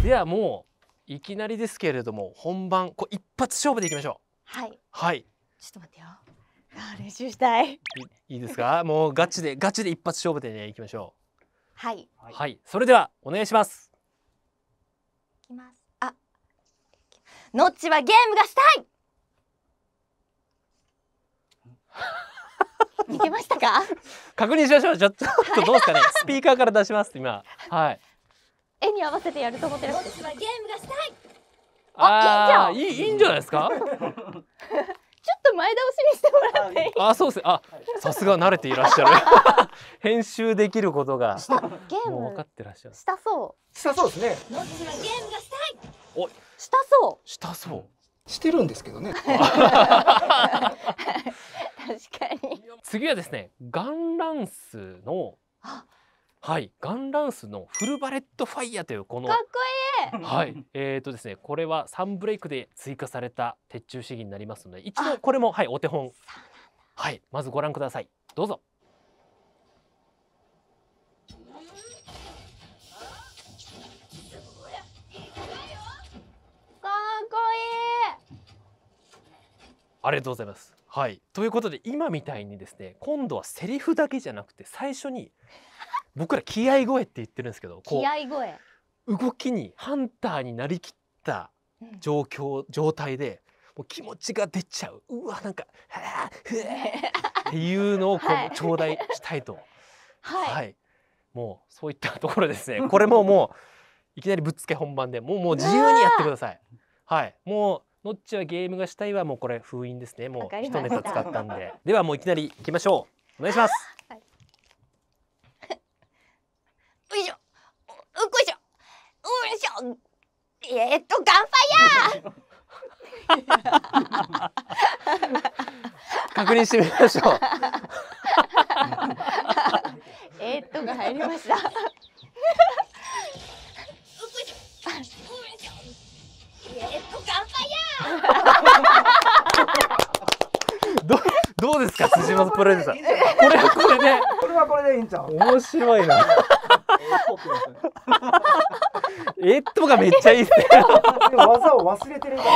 ではもういきなりですけれども本番一発勝負でいきましょう。 はい。 はい。 ちょっと待ってよ。練習したい。 いいですか？もうガチで一発勝負でねいきましょう。 はい。 はい。それではお願いします。 いきます。あ、ノッチはゲームがしたい。いけましたか？ 確認しましょう。ちょっとどうですかね。スピーカーから出します今。はい。 絵に合わせてやると思ってる。ノッチはゲームがしたい。 ああ、いいんじゃないですか。 ちょっと前倒しにしてもらっていい？ あ、そうですね。あ、さすが慣れていらっしゃる。編集できることがゲームもう分かってらっしゃる。 したそう。 したそうですね。 ノッチはゲームがしたい。 お、 したそう。 したそう。 してるんですけどね。 確かに。 次はですね、ガンランスのはい、ガンランスのフルバレットファイヤーというこのかっこいい。 はい、ですね、これは3ブレイクで追加された鉄柱試技になりますので、一度これもはいお手本、はい、まずご覧ください。どうぞ。 かっこいい。 ありがとうございます。はい、ということで今みたいにですね、今度はセリフだけじゃなくて最初に僕ら気合い声って言ってるんですけど、 気合い声。 動きにハンターになりきった状態でもう気持ちが出ちゃう、うわなんかはぁふえっていうのを頂戴したいと、はい、もうそういったところですね。これもういきなりぶっつけ本番でもう自由にやってください。はい、もうノッチはゲームがしたいはもうこれ封印ですね。もう一ネタ使ったんで。ではもういきなりいきましょう。お願いします。 ういしょ、うっこいしょ、ういしょ。ガンファイヤー。 確認してみましょう。 が入りました。 どうですか、辻本プロデューサー。これはこれでいいんちゃう。面白いな。がめっちゃいいですね。 技を忘れてるから。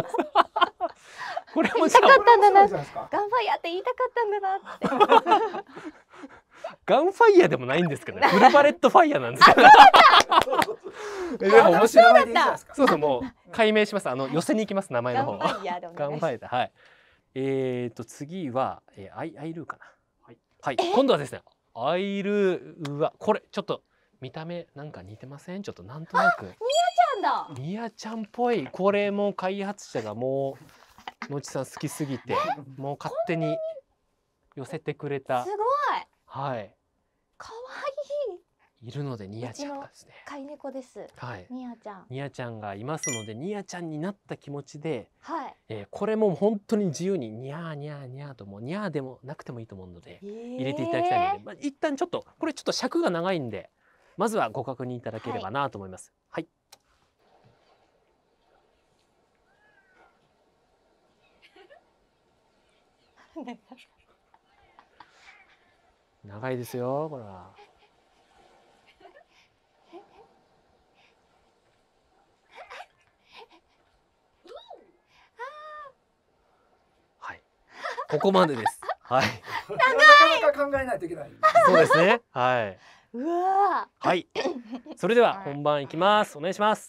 これも言いたかったんだな。ガンファイヤーって言いたかったんだなって。 ガンファイヤーでもないんですけどね。フルバレットファイヤーなんですけど。でも面白い。そうもう解明します。寄せに行きます、名前の方。ガンファイヤー。はい。次はアイルーかな。はい。今度はですね、アイルーはこれちょっと見た目なんか似てません？ちょっとなんとなく。 ミヤちゃんだ。 ミヤちゃんっぽい。これも開発者がもうのちさん好きすぎてもう勝手に寄せてくれた。 すごい。 はい。 可愛いるのでニヤちゃんがですね。 飼い猫です。はい。ニヤちゃん。 ニヤちゃんがいますので、ニヤちゃんになった気持ちで、 はい。 これも本当に自由にニャーニャーニャーともニャーでもなくてもいいと思うので、入れていただきたいので、まあ一旦ちょっとこれちょっと尺が長いんで、まずはご確認いただければなと思います。はい。長いですよ、これは。はい。ここまでです。はい。 なかなか考えないといけない。 そうですね。はい。 うわ。 はい。それでは本番いきます。お願いします。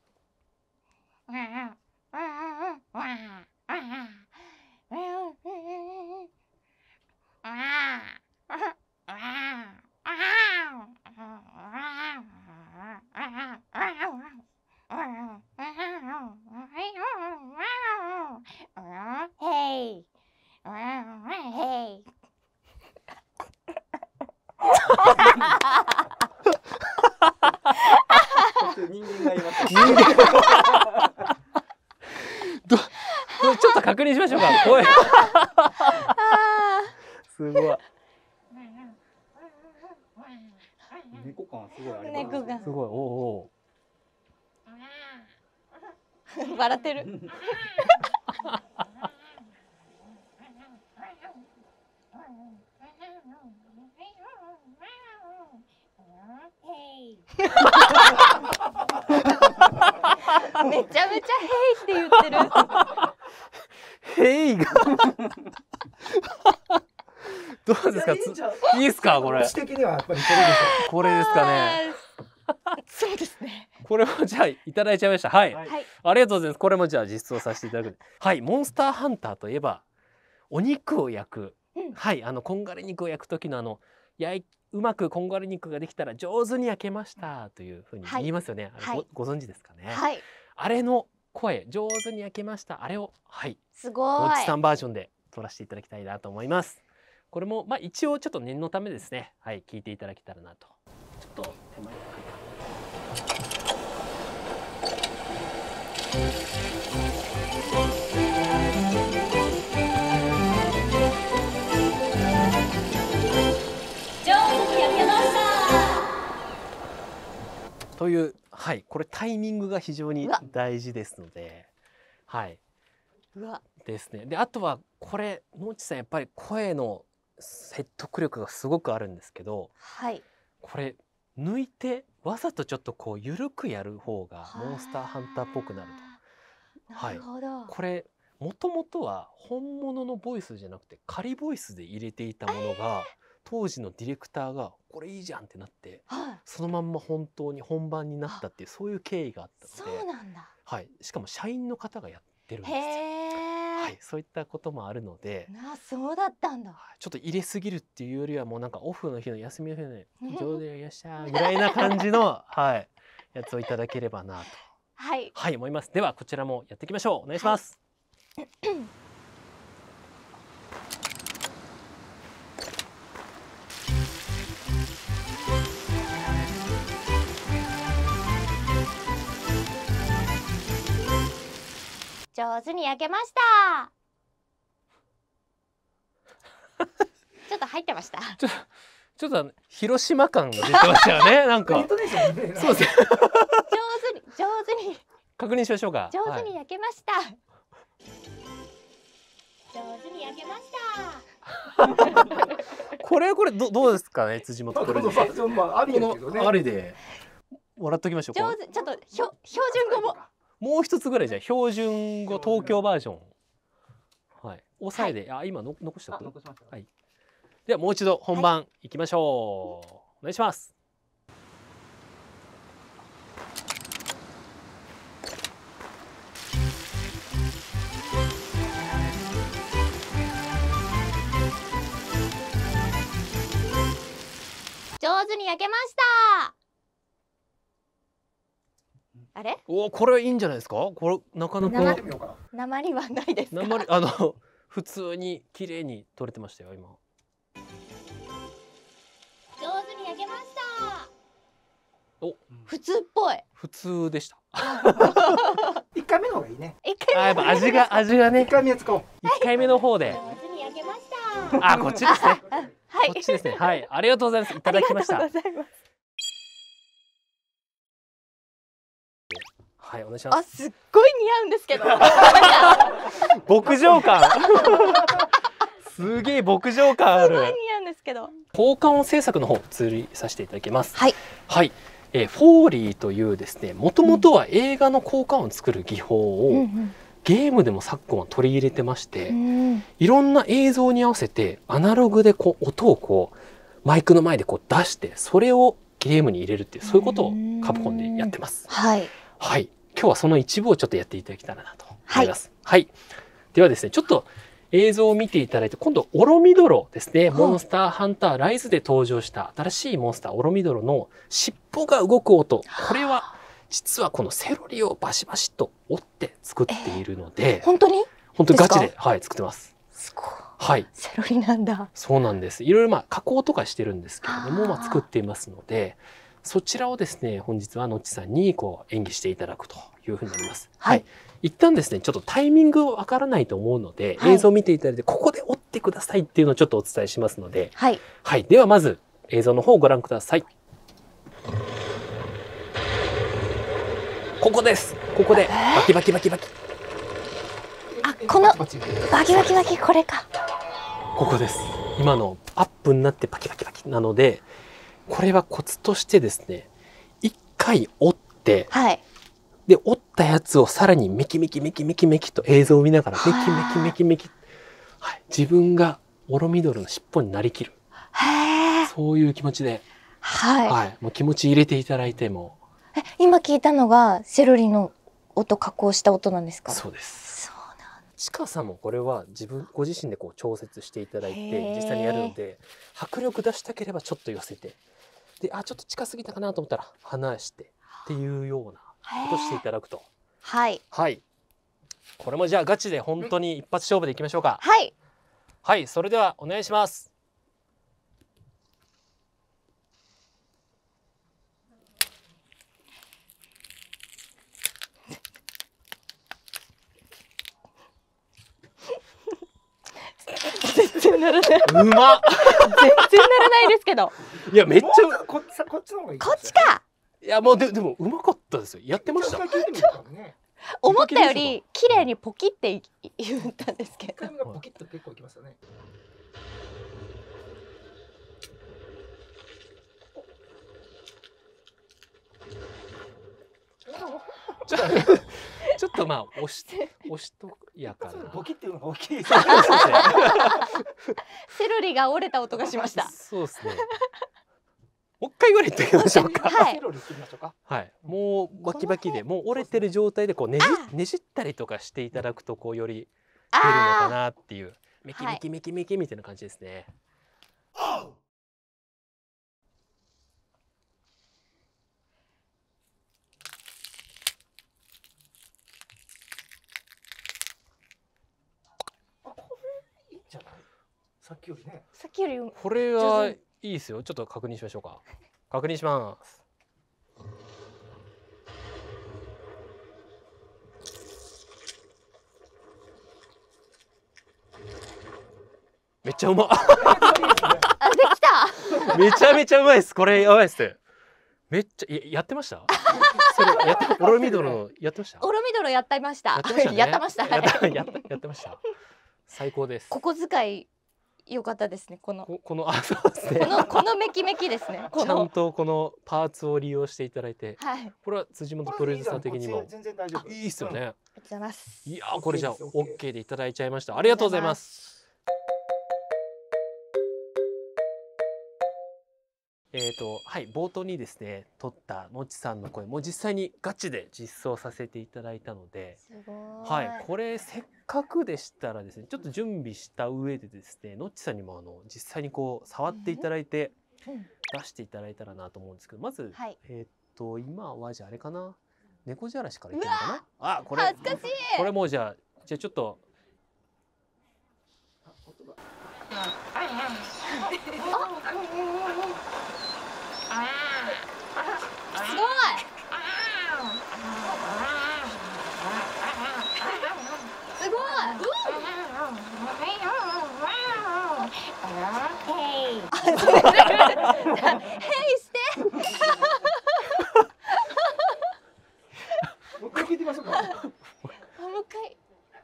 人間がいます。 ちょっと確認しましょうか。声。すごい。 猫感すごいあります。 猫がすごい。おお。 笑ってる。 めちゃめちゃヘイって言ってる。 ヘイがどうですか。いいですかこれ。 私的にはやっぱりこれでしこれですかね。 そうですね。 これもじゃあいただいちゃいました。はい。 はいはい。 ありがとうございます。これもじゃあ実装させていただく。はい、モンスターハンターといえばお肉を焼く。 うんはい、こんがり肉を焼く時のうまくこんがり肉ができたら上手に焼けましたというふうに言いますよね。あれはいご存知ですかね。 はい。 あれの声、上手に焼けました。あれをはいすごい。 もっちさんバージョンで撮らせていただきたいなと思います。これもまあ一応ちょっと念のためですね。はい、聞いていただけたらなと。ちょっと手前に上手に焼けました。 というはいこれタイミングが非常にうわ大事ですので、はい。 うわ。 ですね。であとはこれ野内さんやっぱり声の説得力がすごくあるんですけど、 はい。 これ抜いてわざとちょっとこう緩くやる方がモンスターハンターっぽくなると。 なるほど。 これもともとは本物のボイスじゃなくて仮ボイスで入れていたものが、当時のディレクターがこれいいじゃんってなってはい。 そのまんま本当に本番になったっていうそういう経緯があったそので、 うなんだ。 はい、しかも社員の方がやってるんですへよ。 え。 はい、そういったこともあるので、 そうだったんだ。 ちょっと入れすぎるっていうよりはもうなんかオフの日の休みの日のね上手にやしたぐらいな感じのはいやつをいただければなとはい。 はい思います。ではこちらもやっていきましょう。お願いします。 上手に焼けました。ちょっと入ってました。 ちょっと広島感が出てましたよね。なんかイントネーションね。 そうですね。 上手に確認しましょうか。 上手はいに焼けました。上手に焼けました。 これどうですかね辻本これこのバージョンはありこですけどね。 のありで笑っときましょうか。 上手、ちょっと標準語も。 もう一つぐらいじゃあ標準語東京バージョンはい抑えで、あ今の残したあ残しました。 はい。ではもう一度本番いきましょう、お願いします。 上手に焼けました。あれ？ おこれいいんじゃないですか。これなかなやっかてみようかな。 鉛はないですか？ 鉛普通に綺麗に撮れてましたよ今。 上手に焼けました。 お普通っぽい。 普通でした。 一回目の方がいいね。 一回あやっぱ味が一ね回目使おう。 1回目の方で上手に焼けました。 あこっちですね。 はい。 こっちですね。はいありがとうございます。いただきました。 ありがとうございます。 はいお願いしまあ、 す。 すっごい似合うんですけど。 牧場感すげえ牧場感あすごい似る。 合うんですけど。 効果音制作の方移りさせていただきます。 はい。 はい、フォーリーというですね、もともとは映画の効果音を作る技法を、ゲームでも昨今は取り入れてまして、いろんな映像に合わせてアナログでこう音をこうマイクの前でこう出して、それをゲームに入れるっていうそういうことをカプコンでやってます。 はい。 はい、今日はその一部をちょっとやっていただけたらなと思います。はい、ではですね、ちょっと映像を見ていただいて、今度オロミドロですね、モンスターハンターライズで登場した新しいモンスターオロミドロの尻尾が動く音、これは実はこのセロリをバシバシと折って作っているので、 本当に？ 本当にガチでで、はい、作ってます。 すごい。 はい、 セロリなんだ。 そうなんです。いろいろまあ加工とかしてるんですけれども、まあ作っていますので、そちらをですね、本日はのっちさんにこう演技していただくというふうになります。 はい。 一旦ですね、ちょっとタイミングわからないと思うので、 はい映像を見ていただいて、ここで折ってくださいっていうのをちょっとお伝えしますので、 はい。 はい。ではまず映像の方をご覧ください。ここです。ここでバキバキバキバキ。 あ、このバチバチバキバキバキこれか。 ここです。今のアップになってバキバキバキなので、これはコツとしてですね、一回折って、 はい。 で折ったやつをさらにメキメキメキメキメキと映像を見ながらメキメキメキメキ、はい、自分がオロミドルの尻尾になりきる、そういう気持ちで、 はい、 はい、もう気持ち入れていただいても。 今聞いたのがセロリの音加工した音なんですか？ そうです。ちかさんもこれはご自身でこう調節していただいて実際にやるので、迫力出したければちょっと寄せて、でちょっと近すぎたかなと思ったら離してっていうようなことしていただくと。はい、はい、これもじゃあガチで本当に一発勝負でいきましょうか。はい、はい、それではお願いします。 全然ならない。 うまっ。全然ならないですけど。 いやめっちゃこっちの方がいい。 こっちか。 いやもうでもうまかったですよ。やってました。 思ったより綺麗にポキって言ったんですけど。 ポキッと結構いきますよね。 ちょっとまあ押しとやかな。 ポキっていうのが大きい。 セロリが折れた音がしました。 そうですね。もう一回ぐらい言ってみましょうか。 はい。 はい。もうバキバキで、もう折れてる状態でこうねじったりとかしていただくとこうより出るのかなっていうメキメキメキメキみたいな感じですね。 さっきよりね。 さっきよりこれはいいですよ。ちょっと確認しましょうか。確認します。めっちゃうま。 できた。 めちゃめちゃうまいです。これやばいです。めっちゃやってました。それオロミドルのやってました。 オロミドルやってました。やってました。 やってました。最高です。 ここ遣い良かったですね。このそうですね。 このメキメキですね。 ちゃんとこのパーツを利用していただいて、 はい。 これは辻本プロデューサー的にもいいですよね。 ありがとうございます。 いやこれじゃあ OK でいただいちゃいました。ありがとうございます。はい、冒頭にですね撮ったのちさんの声も実際にガチで実装させていただいたので、はい、これせっかくでしたらですねちょっと準備した上でですねのちさんにも実際にこう触っていただいて出していただいたらなと思うんですけど、まず、はい、今はじゃああれかな、猫じゃらしからいってるのかな。あ、これ恥ずかしい。 これもうじゃあちょっとすごい。すごい。ヘイして。 もう一回聞いてみましょうか。 もう一回。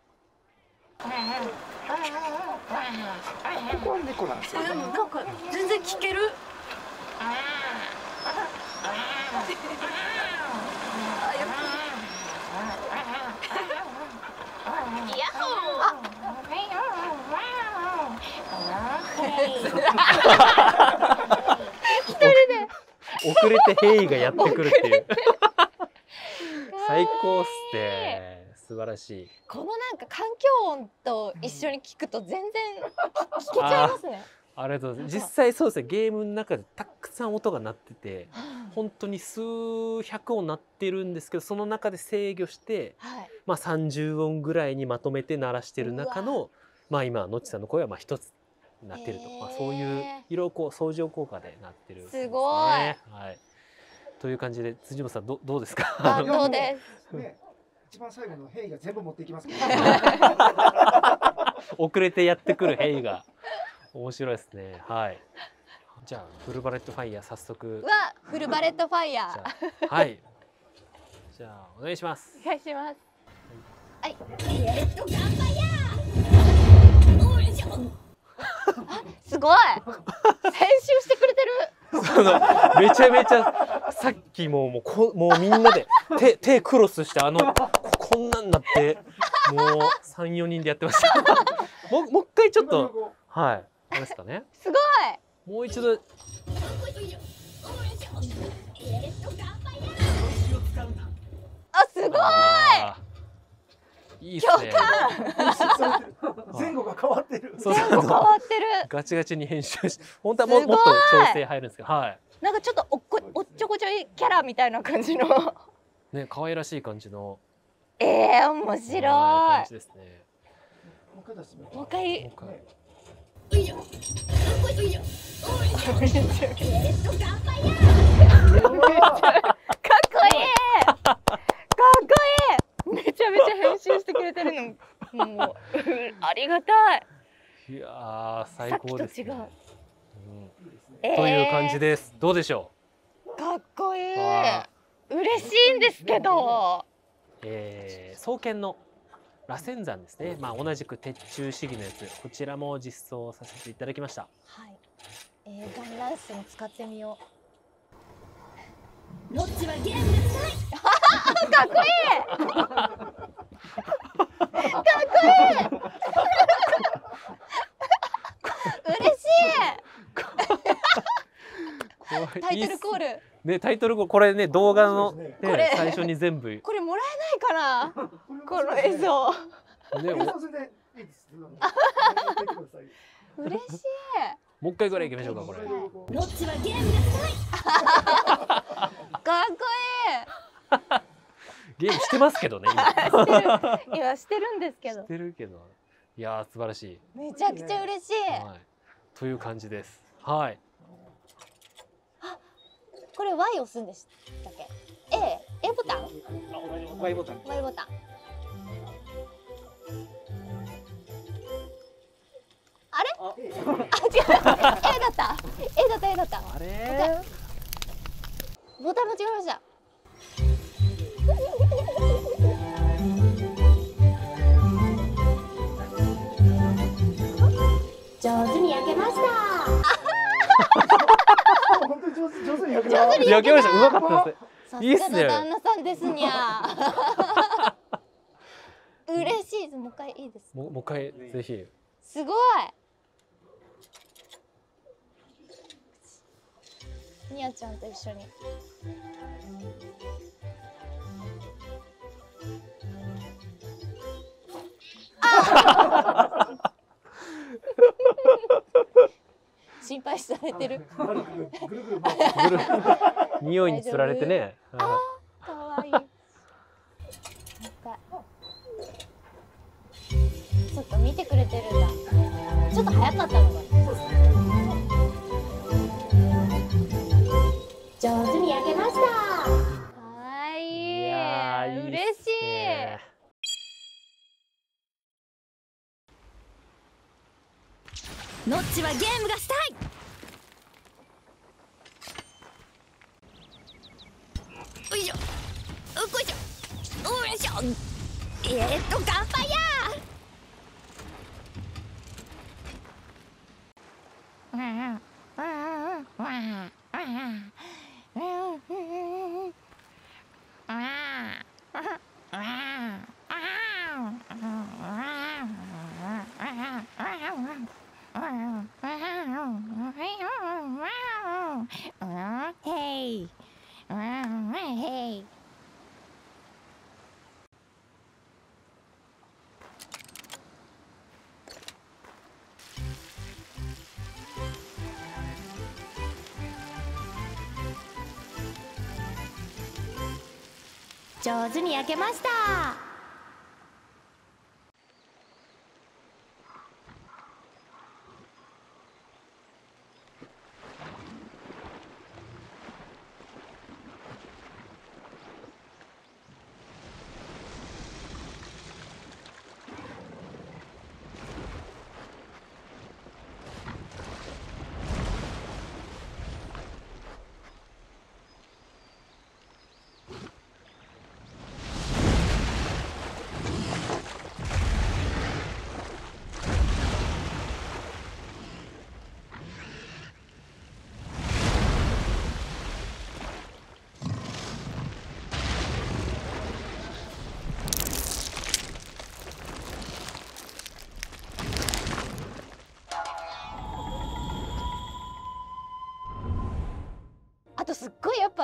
ここは猫なんですよ。 でもなんか全然聞ける。一人で遅れてヘイがやってくるっていう最高っすね。素晴らしい。 このなんか環境音と一緒に聞くと全然聞けちゃいますね。 ありがとうございます。実際そうですね、ゲームの中でたくさん音が鳴ってて本当に数百音鳴ってるんですけど、その中で制御して、はい、まあ30音ぐらいにまとめて鳴らしてる中のまあ今のっちさんの声はまあ一つ鳴ってると、まあそういう色こう相乗効果で鳴ってるんですね。 すごい。 はい。という感じで辻本さんどうですか。 どうです。 ね、一番最後のヘイが全部持っていきますから。 遅れてやってくるヘイが面白いですね。はい。じゃあフルバレットファイヤー早速。 フルバレットファイヤー。はい。じゃあお願いします。 お願いします。はい。すごい。編集してくれてる。 めちゃめちゃさっきもうみんなで手クロスしてこんなんなってもう3、4人でやってました。もう一回ちょっとはいあれですかね。 すごい。 もう一度。 あ、すごい。 いいっすね。 前後が変わってる。 そう変わってる。 ガチガチに編集して、本当はもっと調整入るんですけど、はい。 なんかちょっとおっちょこちょいキャラみたいな感じの。 ね、可愛らしい感じの。 面白い。 感じですね。 もう一回出してみよう。 もう一回。 もう一回。 かっこいい。かっこいい。めちゃめちゃ編集してくれてるの。もうありがたい。 いやー最高ですね。 さっきと違う。 という感じです。どうでしょう。かっこいい。嬉しいんですけど。 双剣の螺旋山ですね。まあ同じく鉄柱試技のやつ、こちらも実装させていただきました。 はい。ガンランスも使ってみよう。 ノッチはゲームがしたい。 かっこいい。かっこいい。嬉しい。タイトルコール。 ね、タイトルコール、これね、動画のね、最初に全部。 これもらえないかな。この映像。 ね、 嬉しい。 もう一回ぐらい行きましょうか、これ。 ノッチはゲームがしたい。 かっこゲームしてますけどね、 今。今してるんですけど。 してるけど。いやー、素晴らしい。 めちゃくちゃ嬉しい。 はい。という感じです。はい。 これ Y 押すんでしたっけ？ A ボタン ？Y ボタン。 Y ボタン。あれ？あ、違う。A だった。A だった。 あれ？ ボタン間違えました。 上手に焼けました。 本当に上手に焼け上手に焼けました。うまかったです。いいっすね。 旦那さんですにゃ。嬉しいです。もう一回いいです。 もう一回ぜひ。 すごい。にゃちゃんと一緒に。心配されてる。 匂いにつられてね。 あー、かわいい。そっか、見てくれてるんだ。ちょっと早かったのかな。 上手に焼けました。 かわいい。 いやー、いいっすね。 嬉しい。 ノッチはゲームがしたい。よいしょ。こいしょ。よいしょ。乾杯や。上手に焼けました。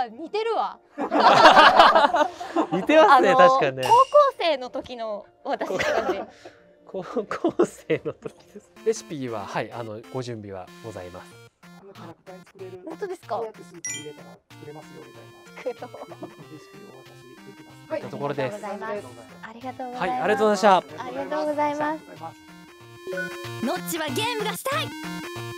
似てるわ。 似てますね、確かにね。 高校生の時の私って感じ。 高校生の時です。レシピははいご準備はございます。 このキャラクターに作れる。 本当ですかこうやってスープ入れたら作れますよみたいなレシピをお渡しできます。 はい、ところです。 ありがとうございます。ありがとうござはいい、 ます。 ありがとうございました。 ありがとうございます。 ノッチはゲームがしたい。